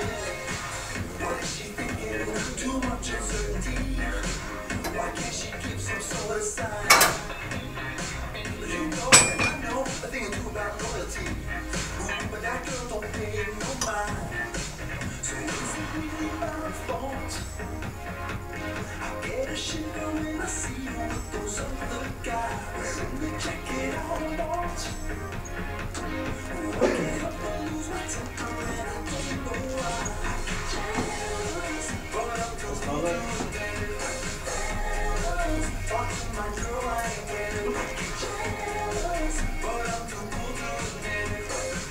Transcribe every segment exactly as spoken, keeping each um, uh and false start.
What is she thinking? Too much uncertainty. Why can't she keep some soul aside? You know and I know a thing or two about loyalty. Ooh, but that girl don't pay no mind. So is it really my fault? I get a shiver when I see you with those other guys wearing the jacket I want. Ooh, I can't help but lose my temper and I don't know why. I get jealous, but I'm too jealous. Talk to my girl, I ain't getting. I get jealous, but I'm too cool to admit it.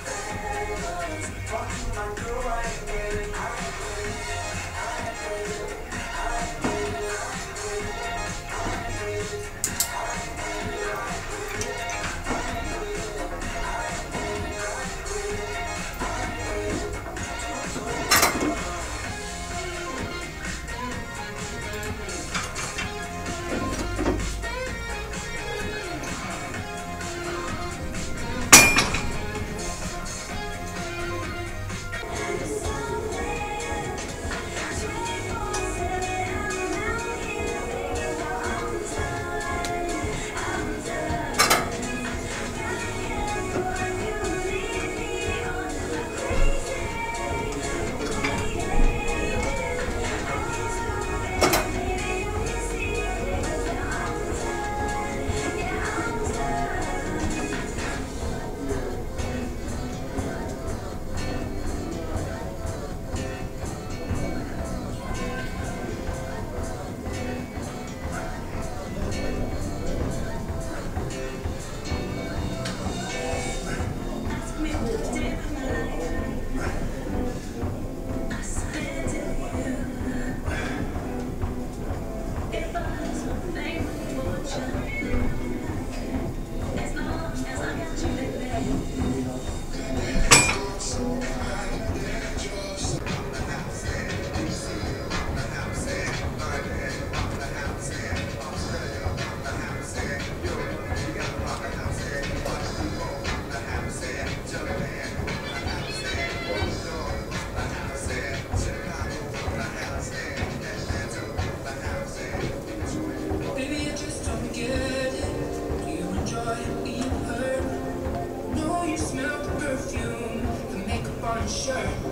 Talk to my girl, I ain't getting. I ain't getting. I ain't getting. I ain't getting. I ain't getting. I ain't getting. I ain't getting. Sure.